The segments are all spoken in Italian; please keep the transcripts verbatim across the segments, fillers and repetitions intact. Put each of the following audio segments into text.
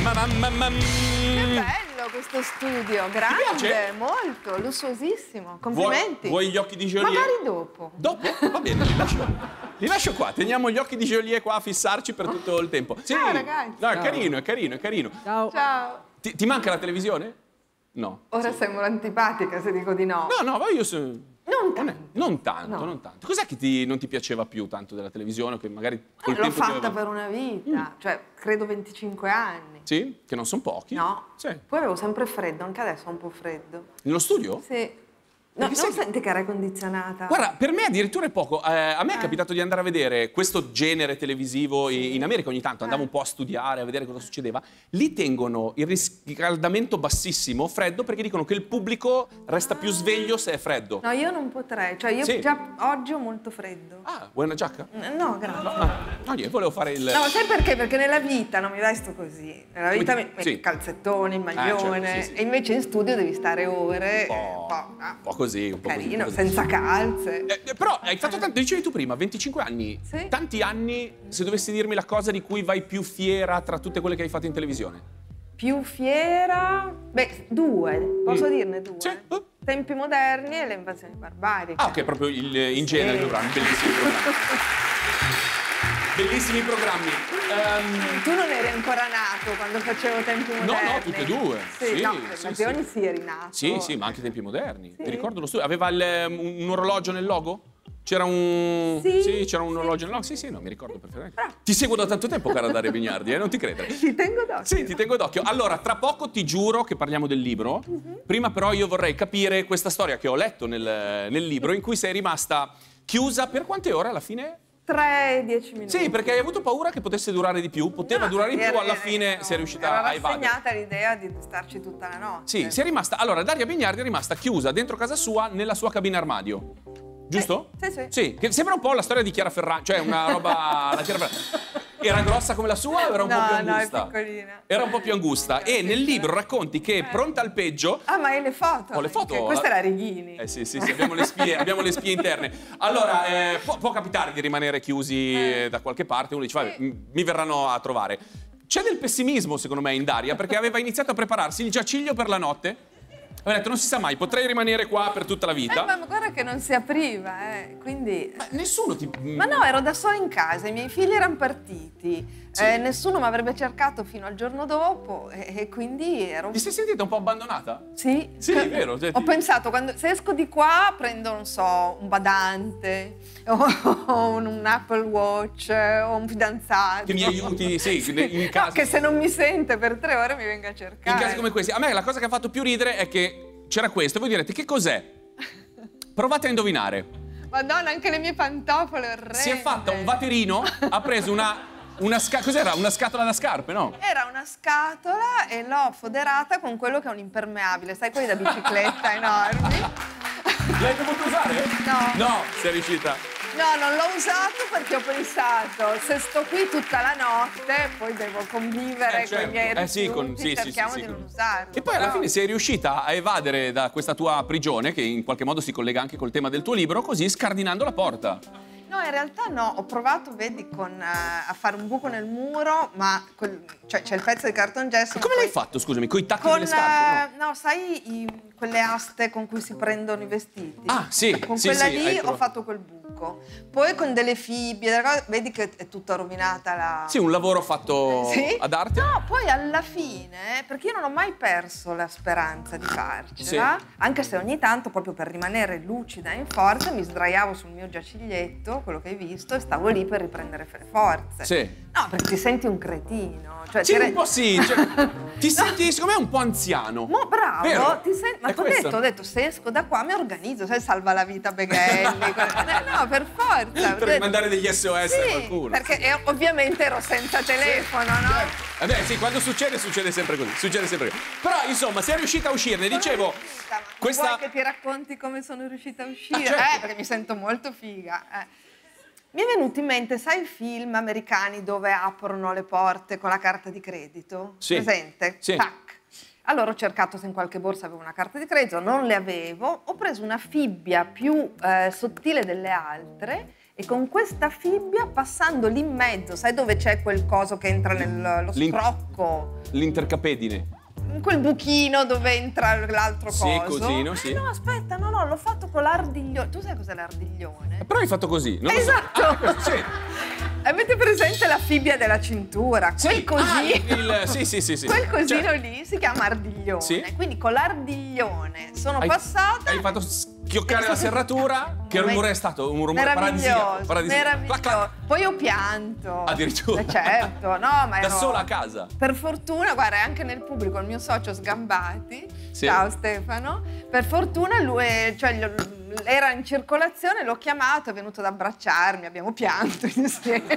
Che bello questo studio, grande, molto, lussuosissimo. Complimenti. Vuoi, vuoi gli occhi di Joliet? Magari dopo. Dopo? Va bene, li lascio, li lascio qua. Teniamo gli occhi di Joliet qua a fissarci per tutto il tempo. Sì. Ciao ragazzi. No, è carino, è carino, è carino. Ciao. Ciao. Ti, ti manca la televisione? No. Ora sì. Sembro antipatica se dico di no. No, no, ma io sono... Non tanto. Non tanto, no. non tanto. Cos'è che ti, non ti piaceva più tanto della televisione? Che magari col L'ho tempo fatta aveva... per una vita, mm. cioè credo venticinque anni. Sì? Che non sono pochi? No. Sì. Poi avevo sempre freddo, anche adesso ho un po' freddo. Nello studio? Sì. No, non sai... senti che aria condizionata? Guarda, per me addirittura è poco. Eh, a me è eh. capitato di andare a vedere questo genere televisivo sì. in America ogni tanto. Andavo eh. un po' a studiare, a vedere cosa succedeva. Lì tengono il riscaldamento bassissimo, freddo, perché dicono che il pubblico resta più sveglio se è freddo. No, io non potrei. Cioè, io sì. già oggi ho molto freddo. Ah, vuoi una giacca? No, grazie. Ah, no, io volevo fare il... No, sai perché? Perché nella vita non mi vesto così. Nella vita mi metto sì. calzettoni, il maglione. Eh, certo, sì, sì. E invece in studio devi stare ore. Un po', un po', un po' così, un po' carino, così. senza calze. Eh, però hai fatto tanto, dicevi tu prima, venticinque anni. Sì. Tanti anni, se dovessi dirmi la cosa di cui vai più fiera tra tutte quelle che hai fatto in televisione. Più fiera? Beh, due. Posso mm. dirne due? Sì. Oh. Tempi moderni e le invasioni barbariche. Ah, ok, proprio il, in genere sì. i programmi, bellissimi programmi. Bellissimi programmi. Um... Tu non eri ancora nato quando facevo Tempi moderni? No, no, tutte e due. Sì, sì no, sì, Invasioni sì. sì, eri nato. Sì, sì, ma anche Tempi moderni. Sì. Mi ricordo lo studio. Aveva il, un, un orologio nel logo? C'era un... Sì, sì c'era un sì, orologio nel logo? Sì, sì, no, mi ricordo perfettamente. Però... Ti seguo da tanto tempo, cara Daria Bignardi, eh, non ti credere. Ti tengo d'occhio. Sì, ti tengo d'occhio. Allora, tra poco ti giuro che parliamo del libro. Uh-huh. Prima però io vorrei capire questa storia che ho letto nel, nel libro, in cui sei rimasta chiusa per quante ore alla fine? tre dieci minuti. Sì, perché hai avuto paura che potesse durare di più, poteva no, durare di più, era, alla era, fine no, sei riuscita a evadere. Era rassegnata l'idea di starci tutta la notte. Sì, si è rimasta... Allora, Daria Bignardi è rimasta chiusa dentro casa sua, nella sua cabina armadio. Giusto? Sì, sì. Sì, che sembra un po' la storia di Chiara Ferragni, cioè una roba... la Chiara Ferragni. Era grossa come la sua o era un no, po' più angusta? angusta? No, è piccolina. Era un po' più angusta. E nel libro racconti che, pronta al peggio... Ah, ma hai le foto? Ho le foto. Anche. Questa è la Righini. Eh sì, sì, sì, abbiamo le spie, abbiamo le spie interne. Allora, eh, può, può capitare di rimanere chiusi eh. da qualche parte, uno dice, vabbè, sì. mi verranno a trovare. C'è del pessimismo, secondo me, in Daria, perché aveva iniziato a prepararsi il giaciglio per la notte. Aveva detto, non si sa mai, potrei rimanere qua per tutta la vita. Eh, ma guarda che non si apriva, eh, quindi... Ma nessuno ti... Ma no, ero da sola in casa, i miei figli erano partiti. Sì. Eh, nessuno mi avrebbe cercato fino al giorno dopo e, e quindi ero... Ti sei sentita un po' abbandonata? Sì. Sì, è vero. Cioè, ho ti... pensato, quando, se esco di qua prendo, non so, un badante, o un, un Apple Watch, o un fidanzato. Che mi aiuti, sì, sì. in casa. No, che se non mi sente per tre ore mi venga a cercare. In casi come questi. A me la cosa che ha fatto più ridere è che c'era questo, voi direte, che cos'è? Provate a indovinare. Madonna, anche le mie pantofole orrende. Si è fatta un vaterino, ha preso una... Una sca- cos'era? Una scatola da scarpe, no? Era una scatola e l'ho foderata con quello che è un impermeabile, sai, quelli da bicicletta enormi. L'hai dovuto usare? No. No, sei riuscita. No, non l'ho usato perché ho pensato, se sto qui tutta la notte, poi devo convivere eh, certo. con i miei rifiuti, eh, sì, con, sì, cerchiamo sì, sì, di sì. non usarlo. E poi però... alla fine sei riuscita a evadere da questa tua prigione, che in qualche modo si collega anche col tema del tuo libro, così scardinando la porta. No, in realtà no, ho provato, vedi, con, uh, a fare un buco nel muro, ma quel, cioè c'è il pezzo di cartongesso. E come poi... l'hai fatto, scusami, coi tacchi con, delle scarpe? No, no sai i, quelle aste con cui si prendono i vestiti? Ah, sì, Con sì, quella sì, lì hai ho provato. fatto quel buco. Poi con delle fibbie, delle cose, vedi che è tutta rovinata la... Sì, un lavoro fatto sì? ad arte. No, poi alla fine, perché io non ho mai perso la speranza di farcela, sì. Anche se ogni tanto, proprio per rimanere lucida e in forza, mi sdraiavo sul mio giaciglietto, quello che hai visto, e stavo lì per riprendere le forze. Sì. No, perché ti senti un cretino. Cioè, sì, ti re... un po' sì. Cioè, ti senti, secondo me, un po' anziano. Ma bravo, vero? Ti sen... ma ti ho detto, ho detto, se esco da qua mi organizzo, sai, salva la vita Beghelli. No, per forza. Per mandare degli S O S sì, a qualcuno. Perché eh, ovviamente ero senza telefono, sì. No? Vabbè, sì, quando succede, succede sempre così. Succede sempre così. Però, insomma, sei riuscita a uscirne, sono dicevo. Riuscita, ma questa... vuoi che ti racconti come sono riuscita a uscire? Ah, certo. Eh, perché mi sento molto figa. Eh. Mi è venuto in mente, sai i film americani dove aprono le porte con la carta di credito? Sì. Presente? Sì. Tac. Allora ho cercato se in qualche borsa avevo una carta di credito, non le avevo, ho preso una fibbia più eh, sottile delle altre e con questa fibbia, passando lì in mezzo, sai dove c'è quel coso che entra nello scrocco? L'intercapedine. Quel buchino dove entra l'altro coso. Sì, cosino, sì. Ah, no, aspetta, no, no, l'ho fatto con l'ardiglione. Tu sai cos'è l'ardiglione? Però hai fatto così, non esatto. Lo so. Ah, sì. Avete presente la fibbia della cintura? Sì. Quel cosino. Ah, il, sì, sì, sì, sì. Quel cosino cioè, lì si chiama ardiglione. Sì. Quindi con l'ardiglione sono hai, passata. Hai fatto schioccare la serratura. Che rumore è stato? Un rumore meraviglioso, paradisiaco. paradisiaco. Meraviglioso. Poi ho pianto. Addirittura. Eh, certo, no, ma da ero... sola a casa. Per fortuna, guarda, anche nel pubblico il mio socio Sgambati. Sì. Ciao Stefano. Per fortuna lui, cioè, era in circolazione, l'ho chiamato, è venuto ad abbracciarmi, abbiamo pianto insieme.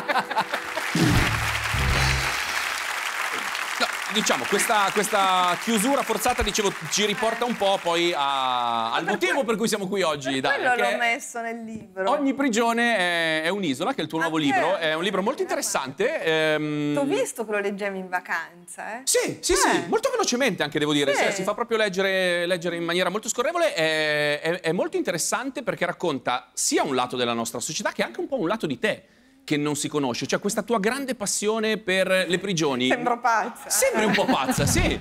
No, diciamo, questa, questa chiusura forzata, dicevo, ci riporta un po' poi a, al motivo per cui siamo qui oggi. Per Dai, quello perché l'ho messo nel libro. Ogni prigione è, è un'isola, che è il tuo Ah, nuovo sì. libro. È un libro molto interessante. Ehm... T'ho visto che lo leggevi in vacanza, eh? Sì, sì, Eh. sì, molto velocemente anche devo dire, Sì. Sì, si fa proprio leggere, leggere in maniera molto scorrevole, è, è- è molto interessante perché racconta sia un lato della nostra società che anche un po' un lato di te che non si conosce, cioè questa tua grande passione per le prigioni. Sembro pazza. Sembri un po' pazza, sì.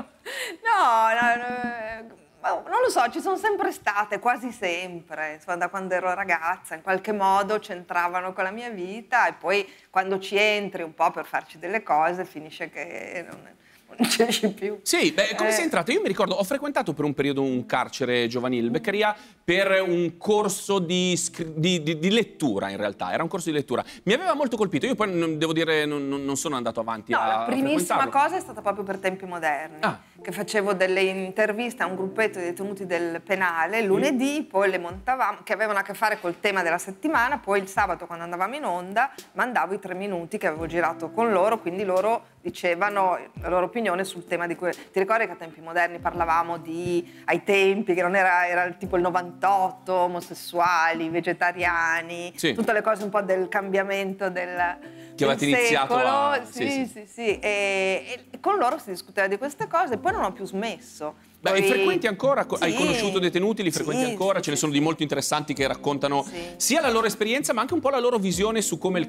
No, no, no, ma non lo so, ci sono sempre state, quasi sempre, insomma, da quando ero ragazza, in qualche modo c'entravano con la mia vita e poi quando ci entri un po' per farci delle cose finisce che non, non ci esci più. Sì, beh, come Eh. sei entrato? Io mi ricordo, ho frequentato per un periodo un carcere giovanile, Beccaria, per un corso di, scri- di- di- di lettura in realtà, era un corso di lettura. Mi aveva molto colpito, io poi non- devo dire non, non- non sono andato avanti No, a la primissima frequentarlo. cosa è stata proprio per Tempi Moderni, Ah. che facevo delle interviste a un gruppetto di detenuti del penale lunedì, Mm. poi le montavamo, che avevano a che fare col tema della settimana, poi il sabato quando andavamo in onda mandavo i tre minuti che avevo girato con loro, quindi loro dicevano la loro opinione sul tema di cui... Ti ricordi che a Tempi Moderni parlavamo di, ai tempi, che non era, era tipo il novantotto, omosessuali, vegetariani, Sì. tutte le cose un po' del cambiamento del, Che avete del iniziato secolo. a- Sì, sì, sì, sì. sì. E, e con loro si discuteva di queste cose e poi non ho più smesso. Beh, Poi- li frequenti ancora? Co- Hai Sì. conosciuto detenuti? Li frequenti Sì, ancora? sì, Ce ne sì, sono sì. di molto interessanti che raccontano Sì. sia la loro esperienza ma anche un po' la loro visione su come il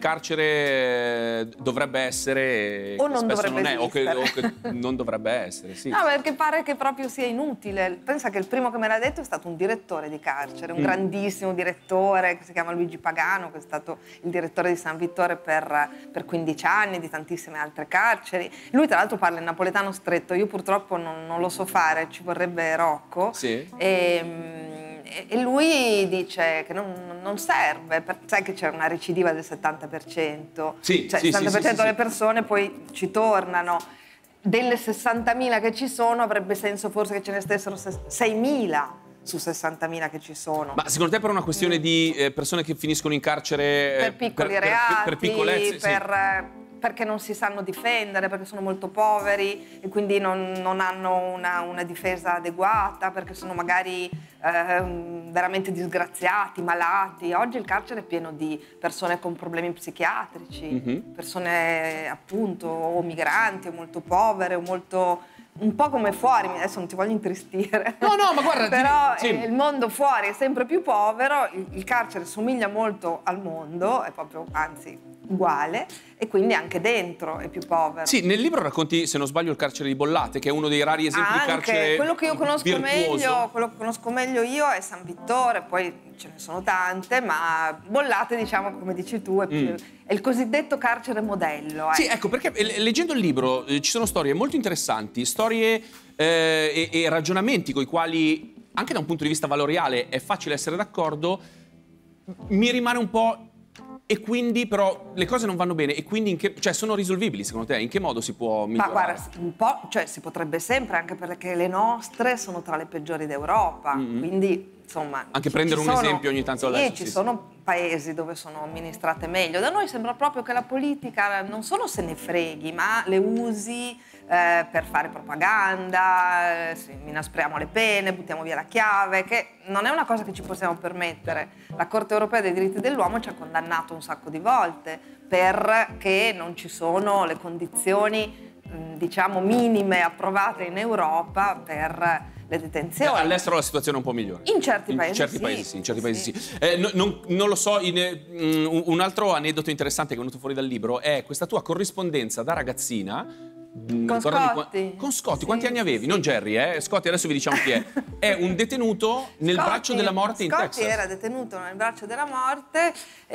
carcere dovrebbe essere O che non spesso dovrebbe non è, o che, o esistere. che non dovrebbe essere, sì. No, perché pare che proprio sia inutile. Pensa che il primo che me l'ha detto è stato un direttore di carcere, un Mm. grandissimo direttore che si chiama Luigi Pagano, che è stato il direttore di San Vittore per, per quindici anni, di tantissime altre carceri. Lui tra l'altro parla in napoletano stretto, io purtroppo non, non lo so fare, ci vorrebbe Rocco. Sì. E, e- e lui dice che non, non serve, per- sai che c'è una recidiva del settanta per cento, Sì, cioè sì, il sì, settanta per cento sì, sì, delle sì. persone poi ci tornano. Delle sessantamila che ci sono avrebbe senso forse che ce ne stessero se- seimila su sessantamila che ci sono. Ma secondo te per una questione di eh, persone che finiscono in carcere eh, per piccoli per, reati, per, per piccolezze, sì. per, eh, perché non si sanno difendere, perché sono molto poveri e quindi non, non hanno una, una difesa adeguata, perché sono magari ehm, veramente disgraziati, malati. Oggi il carcere è pieno di persone con problemi psichiatrici, Mhm. persone appunto o migranti o molto povere o molto... Un po' come fuori, adesso non ti voglio intristire. No, no, ma guarda, ti- Però sì. eh, il mondo fuori è sempre più povero, il, il carcere somiglia molto al mondo, è proprio, anzi, uguale, e quindi anche dentro è più povero. Sì, nel libro racconti, se non sbaglio, il carcere di Bollate, che è uno dei rari esempi di Anche carcere quello che io conosco virtuoso. meglio, quello che conosco meglio io è San Vittore, poi ce ne sono tante, ma Bollate, diciamo, come dici tu, è, più- Mm. è il cosiddetto carcere modello. Sì, ecco. ecco, perché eh, leggendo il libro eh, ci sono storie molto interessanti, storie eh, e, e ragionamenti con i quali, anche da un punto di vista valoriale, è facile essere d'accordo. Mi rimane un po'... E quindi però le cose non vanno bene e quindi in che, cioè sono risolvibili secondo te? In che modo si può Ma migliorare? guarda, un po', cioè si potrebbe sempre, anche perché le nostre sono tra le peggiori d'Europa, Mhm. quindi insomma... Anche ci- prendere ci un sono- esempio ogni tanto Sì, adesso, ci sì, sono paesi dove sono amministrate meglio. Da noi sembra proprio che la politica non solo se ne freghi, ma le usi eh, per fare propaganda, eh, sì, inaspriamo le pene, buttiamo via la chiave, che non è una cosa che ci possiamo permettere. La Corte Europea dei diritti dell'uomo ci ha condannato un sacco di volte perché non ci sono le condizioni, mh, diciamo, minime approvate in Europa per le detenzioni. Eh, all'estero la situazione è un po' migliore. In certi in paesi certi sì. paesi sì, in certi paesi sì. sì. Eh, no, non, non lo so, in, mm, un altro aneddoto interessante che è venuto fuori dal libro è questa tua corrispondenza da ragazzina. Con Scotti. Con Scotti, sì, quanti anni avevi? sì. Non Jerry, eh? Scotti, adesso vi diciamo chi è. È un detenuto nel Scotti, braccio della morte in Scotti Texas. era detenuto nel braccio della morte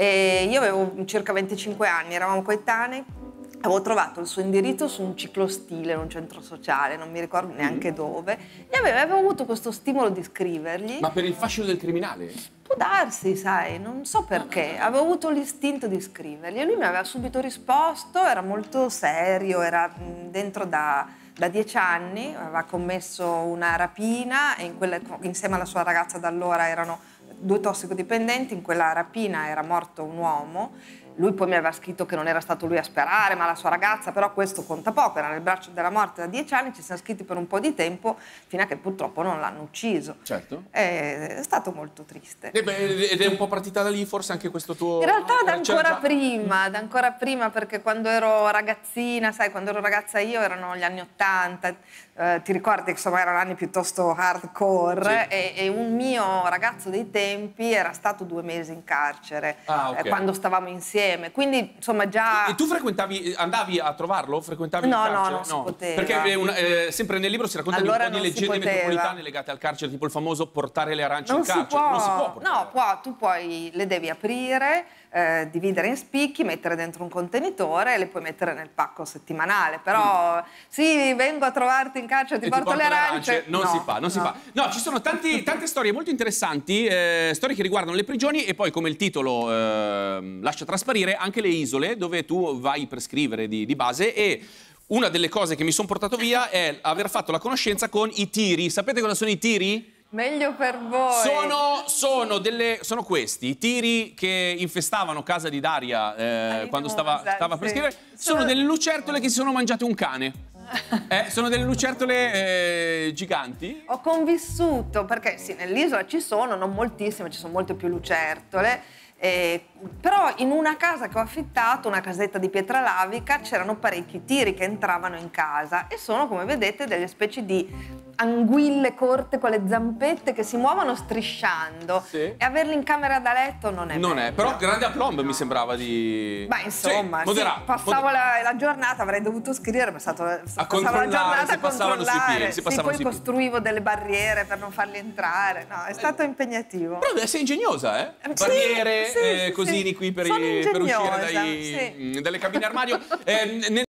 e io avevo circa venticinque anni, eravamo coetanei. Avevo trovato il suo indirizzo su un ciclostile in un centro sociale, non mi ricordo neanche mm. dove, e avevo, avevo avuto questo stimolo di scrivergli. Ma per il fascino del criminale? Può darsi, sai, non so perché, avevo avuto l'istinto di scrivergli e lui mi aveva subito risposto, era molto serio, era dentro da, da dieci anni, aveva commesso una rapina e in quella, insieme alla sua ragazza da allora erano due tossicodipendenti, in quella rapina era morto un uomo. Lui poi mi aveva scritto che non era stato lui a sperare, ma la sua ragazza, però questo conta poco, era nel braccio della morte da dieci anni, ci siamo scritti per un po' di tempo, fino a che purtroppo non l'hanno ucciso. Certo. È, è stato molto triste. E beh, ed è un po' partita da lì forse anche questo tuo... In realtà da ancora già... prima, da ancora prima, perché quando ero ragazzina, sai, quando ero ragazza io erano gli anni Ottanta, eh, ti ricordi che insomma erano anni piuttosto hardcore, sì. e, e un mio ragazzo dei tempi era stato due mesi in carcere, ah, okay. eh, quando stavamo insieme. Quindi insomma già... E tu frequentavi, andavi a trovarlo? Frequentavi no, il carcere? No, non no. si poteva. Perché una, eh, sempre nel libro si raccontano allora un po' di leggende metropolitane legate al carcere, tipo il famoso portare le arance non in carcere. Si può, non si può portare. No, può, tu puoi, le devi aprire, eh, dividere in spicchi, mettere dentro un contenitore e le puoi mettere nel pacco settimanale. Però mm. sì, vengo a trovarti in carcere, ti, e porto, ti porto le arance. arance. Non no, si fa, non no. si fa. No, ci sono tanti, tante storie molto interessanti, eh, storie che riguardano le prigioni e poi, come il titolo eh, lascia trasparire, anche le isole dove tu vai per scrivere di, di base. E una delle cose che mi sono portato via è aver fatto la conoscenza con i tiri. Sapete cosa sono i tiri? Meglio per voi. Sono, sono, delle, sono questi, i tiri che infestavano casa di Daria eh, quando stava, stava per sì. scrivere. Sono, sono delle lucertole che si sono mangiate un cane. Eh, sono delle lucertole eh, giganti. Ho convissuto, perché sì, nell'isola ci sono, non moltissime, ci sono molte più lucertole. Eh, però in una casa che ho affittato, una casetta di pietra lavica, c'erano parecchi tiri che entravano in casa e sono, come vedete, delle specie di anguille corte con le zampette che si muovono strisciando, sì. E averli in camera da letto non è non bello. è, però grande aplomb no. mi sembrava di... Ma insomma, sì, moderato, sì, passavo moderato. La, la giornata, avrei dovuto scrivere, ma è stato, a passavo la giornata si passavano sui piedi, si passavano sì, sui poi costruivo delle barriere per non farli entrare, no, è stato eh. impegnativo. Però sei ingegnosa, eh? Sì, barriere, sì, eh, sì, cosini sì. qui per, Sono i, per uscire ingegnosa, dai, sì. dalle cabine armadio. Eh, nel